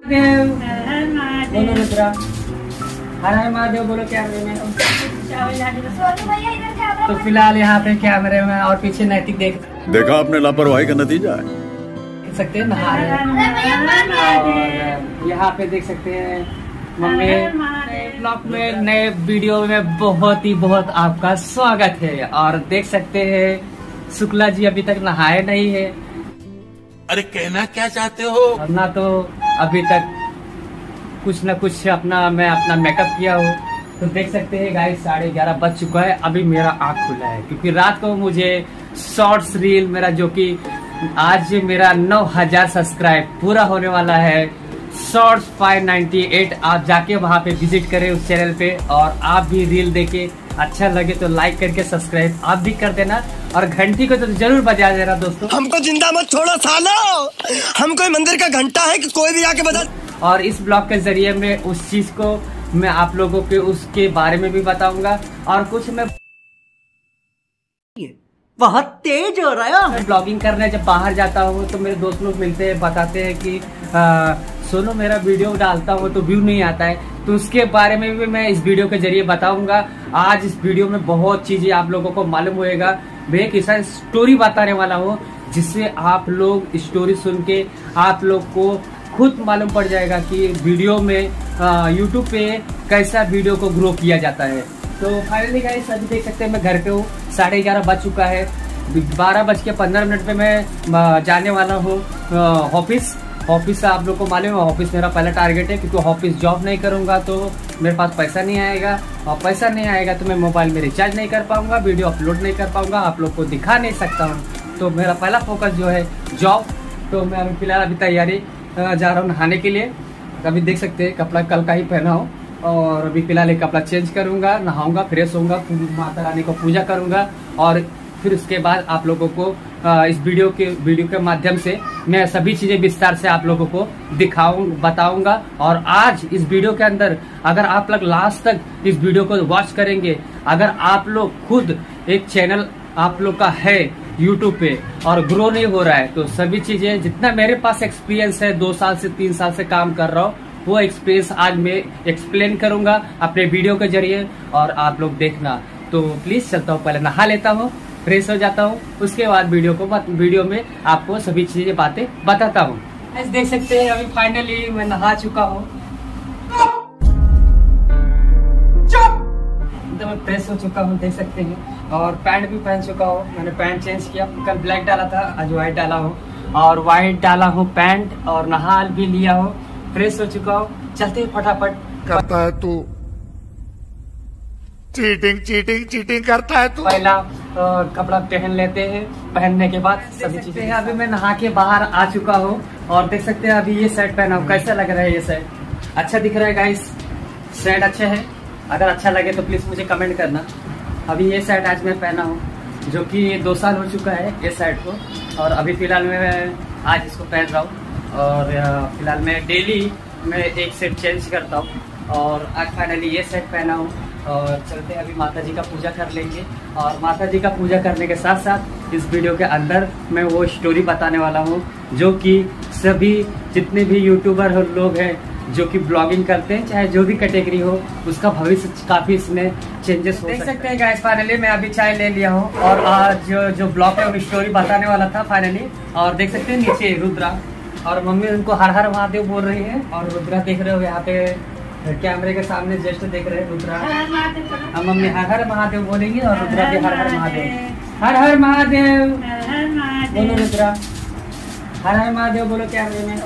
बोलो रुद्रा, हर हर महादेव बोलो कैमरे में। तो फिलहाल यहाँ पे कैमरे में और पीछे नैतिक देखा आपने लापरवाही का नतीजा है। देख सकते हैं नहा रहे हैं। और यहाँ पे देख सकते हैं मम्मी। ब्लॉग में नए वीडियो में बहुत आपका स्वागत है। और देख सकते हैं शुक्ला जी अभी तक नहाए नहीं है। अरे कहना क्या चाहते हो? और ना तो अभी तक कुछ न कुछ मैं अपना मेकअप किया हूँ। तो देख सकते हैं गाइस 11:30 बज चुका है। अभी मेरा आँख खुला है क्योंकि रात को मुझे शॉर्ट्स रील मेरा जो कि आज मेरा 9000 सब्सक्राइब पूरा होने वाला है। शॉर्ट्स 598 आप जाके वहाँ पे विजिट करें उस चैनल पे। और आप भी रील देखे अच्छा लगे तो लाइक करके सब्सक्राइब आप भी कर देना और घंटी को तो जरूर बजा देना दोस्तों। हमको जिंदा मत छोड़ो सालो, हम कोई मंदिर का घंटा है कि कोई भी आके बजा। और इस ब्लॉग के जरिए मैं उस चीज को मैं आप लोगों के उसके बारे में भी बताऊंगा। और कुछ मैं बहुत तेज हो रहा है। मैं ब्लॉगिंग करने जब बाहर जाता हूँ तो मेरे दोस्त लोग मिलते हैं, बताते हैं कि सोनू मेरा वीडियो डालता हूँ तो व्यू नहीं आता है। तो उसके बारे में भी मैं इस वीडियो के जरिए बताऊंगा। आज इस वीडियो में बहुत चीजें आप लोगों को मालूम होएगा। मैं एक ऐसा स्टोरी बताने वाला हूँ जिससे आप लोग स्टोरी सुन के आप लोग को खुद मालूम पड़ जाएगा कि वीडियो में यूट्यूब पे कैसा वीडियो को ग्रो किया जाता है। तो फाइनली गाइस अभी देख सकते हैं मैं घर पे हूँ। 11:30 बज चुका है। 12:15 पे मैं जाने वाला हूँ ऑफिस। ऑफिस आप लोग को मालूम है ऑफिस मेरा पहला टारगेट है क्योंकि ऑफिस जॉब नहीं करूंगा तो मेरे पास पैसा नहीं आएगा। और पैसा नहीं आएगा तो मैं मोबाइल में रिचार्ज नहीं कर पाऊंगा, वीडियो अपलोड नहीं कर पाऊंगा, आप लोग को दिखा नहीं सकता हूँ। तो मेरा पहला फोकस जो है जॉब। तो मैं अभी फिलहाल अभी तैयारी जा रहा हूँ नहाने के लिए। अभी देख सकते हैं कपड़ा कल का ही पहना हूँ। और अभी फिलहाल एक कपड़ा चेंज करूंगा, नहाऊंगा, फ्रेश होऊंगा, माता रानी को पूजा करूंगा। और फिर उसके बाद आप लोगों को इस वीडियो के माध्यम से मैं सभी चीजें विस्तार से आप लोगों को बताऊंगा। और आज इस वीडियो के अंदर अगर आप लोग लास्ट तक इस वीडियो को वॉच करेंगे, अगर आप लोग खुद एक चैनल आप लोग का है यूट्यूब पे और ग्रो नहीं हो रहा है तो सभी चीजें जितना मेरे पास एक्सपीरियंस है 2 साल से 3 साल से काम कर रहा हूँ वो एक्सपीरियंस आज मैं एक्सप्लेन करूंगा अपने वीडियो के जरिए। और आप लोग देखना। तो प्लीज चलता हूँ, पहले नहा लेता हूँ, फ्रेश हो जाता हूँ, उसके बाद वीडियो में आपको सभी चीजें बातें बताता हूँ। देख सकते हैं अभी फाइनली मैं नहा चुका हूँ, मैं फ्रेश हो चुका हूँ देख सकते हैं। और पैंट भी पहन चुका हूँ। मैंने पैंट चेंज किया, कल ब्लैक डाला था आज व्हाइट डाला हूँ। और व्हाइट डाला हूँ पैंट और नहा भी लिया हूँ, फ्रेश हो चुका हूँ। चलते हैं फटाफट। करता है तू चीटिंग करता है तू। पहला कपड़ा पहन लेते हैं, पहनने के बाद सभी चीजें। अभी मैं नहा के बाहर आ चुका हूँ और देख सकते हैं अभी ये शर्ट पहना हूँ। कैसा लग रहा है ये शर्ट? अच्छा दिख रहा है गाइस, शर्ट अच्छा है। अगर अच्छा लगे तो प्लीज मुझे कमेंट करना। अभी ये शर्ट आज मैं पहना हूँ जो कि 2 साल हो चुका है ये शर्ट को। और अभी फिलहाल मैं आज इसको पहन रहा हूँ। और फिलहाल मैं डेली मैं एक सेट चेंज करता हूँ। और आज फाइनली ये सेट पहना हूँ। और चलते हैं अभी माता जी का पूजा कर लेंगे। और माता जी का पूजा करने के साथ साथ इस वीडियो के अंदर मैं वो स्टोरी बताने वाला हूँ जो कि सभी जितने भी यूट्यूबर लोग हैं जो कि ब्लॉगिंग करते हैं चाहे जो भी कैटेगरी हो उसका भविष्य काफी इसमें चेंजेस हो देख सकते हैं गाइस। फाइनली मैं अभी चाय ले लिया हूँ और आज जो ब्लॉग है वो स्टोरी बताने वाला था फाइनली। और देख सकते हैं नीचे रुद्रा और मम्मी उनको हर हर महादेव बोल रही है। और रुद्रा देख रहे हो यहाँ पे कैमरे के सामने जस्ट देख रहे हैं रुद्रा। अब मम्मी हर हर महादेव बोलेंगे और रुद्रा भी हर हर महादेव, हर हर महादेव बोलो रुद्रा, हर हर महादेव बोलो कैमरे में।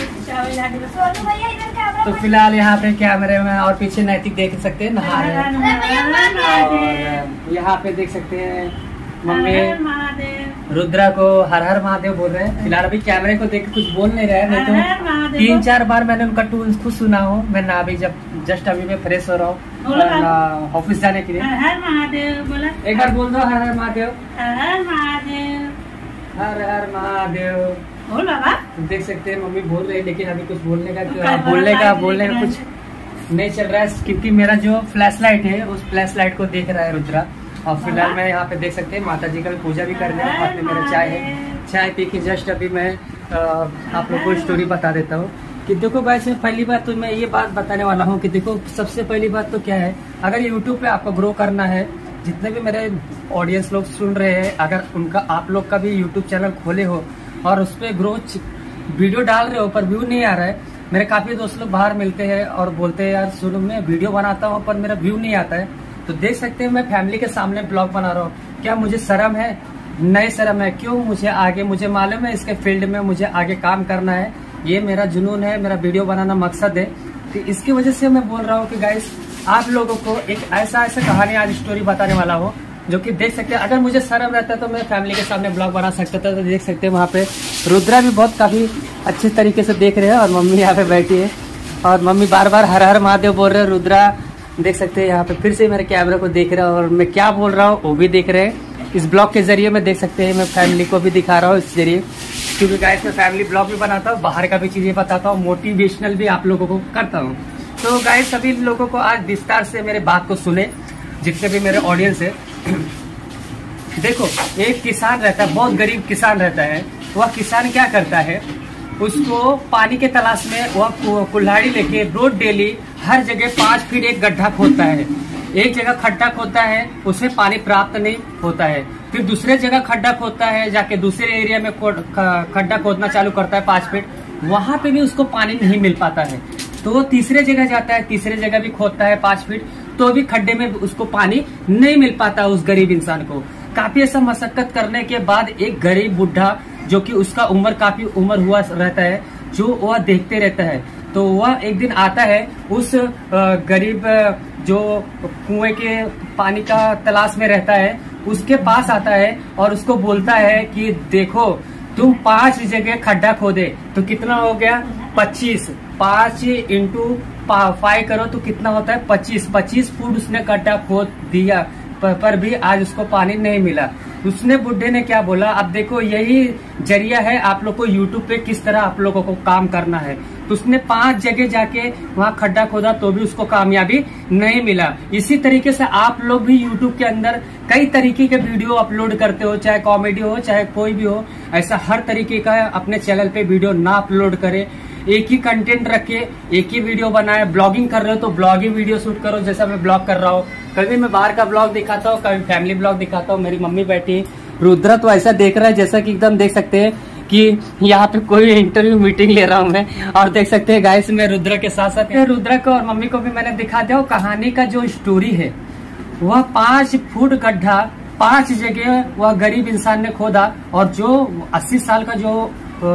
तो फिलहाल यहाँ पे कैमरे में और पीछे नैतिक देख सकते हैं नहा रहे हैं। और यहाँ पे देख सकते हैं मम्मी रुद्रा को हर हर महादेव बोल रहे हैं। फिलहाल अभी कैमरे को देख कुछ बोल नहीं रहे हैं, नहीं तो 3-4 बार मैंने उनका टून खुद सुना हो। मैं ना अभी जस्ट अभी मैं फ्रेश हो रहा हूँ ऑफिस जाने के लिए। हर महादेव बोला, एक बार बोल दो हर हर महादेव, हर महादेव, हर हर महादेव बोल बाबा। देख सकते हैं मम्मी बोल रही है लेकिन अभी कुछ बोलने का कुछ नहीं चल रहा है क्योंकि मेरा जो फ्लैश लाइट है उस फ्लैश लाइट को देख रहा है रुद्रा। और फिलहाल मैं यहाँ पे देख सकते हैं माता जी का भी पूजा भी कर लिया। हाथ में मेरा चाय है, चाय पी के जस्ट अभी मैं आप लोग को स्टोरी बता देता हूँ। कि देखो गाइस, पहली बात तो मैं ये बात बताने वाला हूँ कि देखो, सबसे पहली बात तो क्या है, अगर यूट्यूब पे आपको ग्रो करना है, जितने भी मेरे ऑडियंस लोग सुन रहे हैं, अगर उनका आप लोग का भी यूट्यूब चैनल खोले हो और उस पर ग्रो वीडियो डाल रहे हो पर व्यू नहीं आ रहा है, मेरे काफी दोस्त लोग बाहर मिलते हैं और बोलते हैं यार सुनो, मैं वीडियो बनाता हूँ पर मेरा व्यू नहीं आता है, तो देख सकते हैं मैं फैमिली के सामने ब्लॉग बना रहा हूँ। क्या मुझे शर्म है? नहीं शर्म है। क्यों? मुझे मालूम है इसके फील्ड में मुझे आगे काम करना है, ये मेरा जुनून है, मेरा वीडियो बनाना मकसद है। तो इसकी वजह से मैं बोल रहा हूँ कि गाइस, आप लोगों को एक ऐसा कहानी आज स्टोरी बताने वाला हूँ जो कि देख सकते हैं। अगर मुझे शर्म रहता तो मैं फैमिली के सामने ब्लॉग बना सकता था। तो देख सकते हैं वहाँ पे रुद्रा भी बहुत काफी अच्छे तरीके से देख रहे हैं और मम्मी यहाँ पे बैठी है और मम्मी बार बार हर हर महादेव बोल रहे हैं। रुद्रा देख सकते हैं यहाँ पे फिर से मेरे कैमरा को देख रहा है और मैं क्या बोल रहा हूँ वो भी देख रहे हैं। इस ब्लॉग के जरिए मैं देख सकते हैं, मैं फैमिली को भी दिखा रहा हूँ इस जरिए, क्योंकि गाइस मैं फैमिली ब्लॉग भी बनाता हूँ, बाहर का भी चीजें बताता हूँ, मोटिवेशनल भी आप लोगों को करता हूँ। तो गाइस सभी लोगों को आज विस्तार से मेरे बात को सुने, जितने भी मेरे ऑडियंस है। देखो, एक किसान रहता है, बहुत गरीब किसान रहता है। वह किसान क्या करता है, उसको पानी के तलाश में वह कुल्हाड़ी लेके रोज डेली हर जगह 5 फीट एक गड्ढा खोदता है। एक जगह खड्डा खोदता है, उसमें पानी प्राप्त नहीं होता है, फिर दूसरे जगह खड्डा खोदता है, जाके दूसरे एरिया में खड्डा खोदना चालू करता है 5 फीट, वहां पे भी उसको पानी नहीं मिल पाता है। तो वो तीसरे जगह जाता है, तीसरे जगह भी खोदता है 5 फीट, तो भी खड्डे में उसको पानी नहीं मिल पाता उस गरीब इंसान को। काफी ऐसा मशक्कत करने के बाद एक गरीब बुढ़ा, जो कि उसका उम्र काफी उम्र हुआ रहता है, जो वह देखते रहता है, तो वह एक दिन आता है उस गरीब जो कुएं के पानी का तलाश में रहता है, उसके पास आता है और उसको बोलता है कि देखो, तुम 5 जगह खड्डा खोदे तो कितना हो गया? 25। 5 × 5 करो तो कितना होता है? 25 फुट उसने खड्डा खोद दिया, पर भी आज उसको पानी नहीं मिला। उसने बुढ़े ने क्या बोला, अब देखो यही जरिया है आप लोग को यूट्यूब पे किस तरह आप लोगों को काम करना है। तो उसने 5 जगह जाके वहाँ खड्डा खोदा तो भी उसको कामयाबी नहीं मिला। इसी तरीके से आप लोग भी यूट्यूब के अंदर कई तरीके के वीडियो अपलोड करते हो, चाहे कॉमेडी हो चाहे कोई भी हो, ऐसा हर तरीके का अपने चैनल पे वीडियो ना अपलोड करे, एक ही कंटेंट रखे, एक ही वीडियो बनाए। ब्लॉगिंग कर रहे हो तो ब्लॉगिंग वीडियो शूट करो, जैसा मैं ब्लॉग कर रहा हूँ। कभी मैं बाहर का ब्लॉग दिखाता हूँ, कभी फैमिली ब्लॉग दिखाता हूँ। मेरी मम्मी बैठी, रुद्रा तो ऐसा देख रहा है जैसा कि एकदम देख सकते हैं कि यहाँ पे कोई इंटरव्यू मीटिंग ले रहा हूँ मैं। और देख सकते हैं गाइस, मैं रुद्रा के साथ साथ रुद्रा को और मम्मी को भी मैंने दिखा दिया। कहानी का जो स्टोरी है, वह 5 फुट गड्ढा 5 जगह वह गरीब इंसान ने खोदा, और जो 80 साल का जो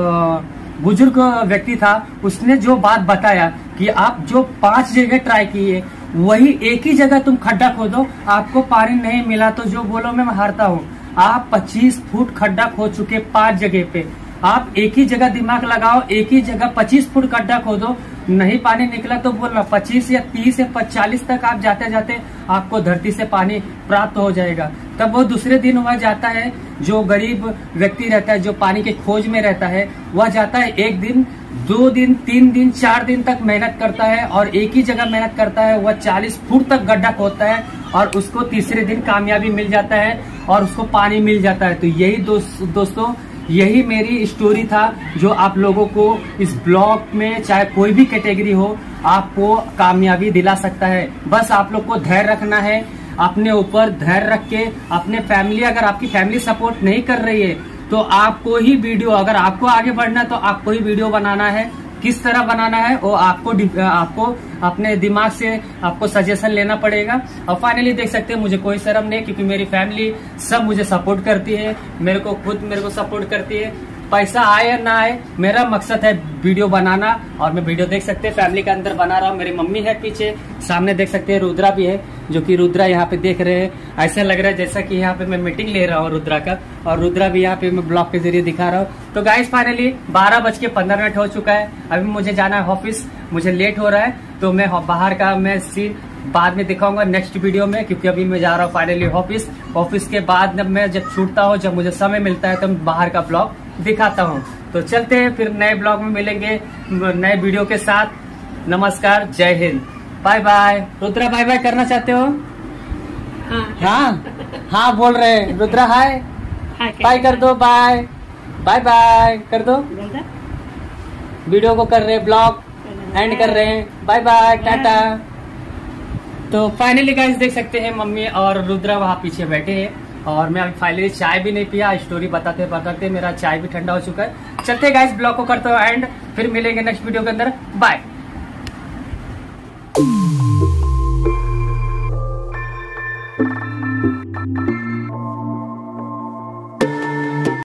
बुजुर्ग व्यक्ति था, उसने जो बात बताया कि आप जो 5 जगह ट्राई किए, वही एक ही जगह तुम खड्डा खोदो, आपको पानी नहीं मिला तो जो बोलो मैं हारता हूँ। आप 25 फुट खड्डा खोद चुके 5 जगह पे, आप एक ही जगह दिमाग लगाओ, एक ही जगह 25 फुट खड्डा खोदो, नहीं पानी निकला तो बोलना 25 या 30 या 40 तक आप जाते जाते आपको धरती से पानी प्राप्त हो जाएगा। तब वो दूसरे दिन वह जाता है, जो गरीब व्यक्ति रहता है, जो पानी के खोज में रहता है, वह जाता है 1 दिन 2 दिन 3 दिन 4 दिन तक मेहनत करता है और एक ही जगह मेहनत करता है। वह 40 फुट तक गड्ढा खोदता है और उसको तीसरे दिन कामयाबी मिल जाता है और उसको पानी मिल जाता है। तो यही दोस्तों यही मेरी स्टोरी था, जो आप लोगों को इस ब्लॉग में चाहे कोई भी कैटेगरी हो, आपको कामयाबी दिला सकता है। बस आप लोग को धैर्य रखना है, अपने ऊपर धैर्य रख के अपने फैमिली, अगर आपकी फैमिली सपोर्ट नहीं कर रही है तो आपको ही वीडियो, अगर आपको आगे बढ़ना है तो आपको ही वीडियो बनाना है। किस तरह बनाना है वो आपको अपने दिमाग से आपको सजेशन लेना पड़ेगा। और फाइनली देख सकते हैं मुझे कोई शर्म नहीं, क्योंकि मेरी फैमिली सब मुझे सपोर्ट करती है, मेरे को सपोर्ट करती है। पैसा आए या ना आए, मेरा मकसद है वीडियो बनाना, और मैं वीडियो देख सकते हैं फैमिली के अंदर बना रहा हूँ। मेरी मम्मी है पीछे, सामने देख सकते हैं रुद्रा भी है, जो कि रुद्रा यहाँ पे देख रहे हैं। ऐसा लग रहा है जैसा कि यहाँ पे मैं मीटिंग ले रहा हूँ रुद्रा का, और रुद्रा भी यहाँ पे मैं ब्लॉग के जरिए दिखा रहा हूँ। तो गाइस फाइनली 12:15 हो चुका है, अभी मुझे जाना है ऑफिस, मुझे लेट हो रहा है, तो मैं बाहर का मैं सीन बाद में दिखाऊंगा नेक्स्ट वीडियो में, क्योंकि अभी मैं जा रहा हूँ फाइनली ऑफिस के बाद मैं जब छूटता हूँ, जब मुझे समय मिलता है, तो मैं बाहर का ब्लॉग दिखाता हूँ। तो चलते हैं, फिर नए ब्लॉग में मिलेंगे नए वीडियो के साथ। नमस्कार, जय हिंद, bye bye. Rudra bye bye करना चाहते हो? हाँ बोल रहे हैं रुद्रा, हाय बाय कर दो, बाय बाय बाय कर दो। वीडियो को कर रहे हैं, ब्लॉग एंड कर रहे हैं। बाय बाय, टाटा। तो फाइनली गाइस देख सकते हैं मम्मी और रुद्रा वहाँ पीछे बैठे हैं और मैं अभी फाइनली चाय भी नहीं पिया। स्टोरी बताते बताते मेरा चाय भी ठंडा हो चुका है। चलते गाइस, ब्लॉग को करते हो एंड फिर मिलेंगे नेक्स्ट वीडियो के अंदर। बाय।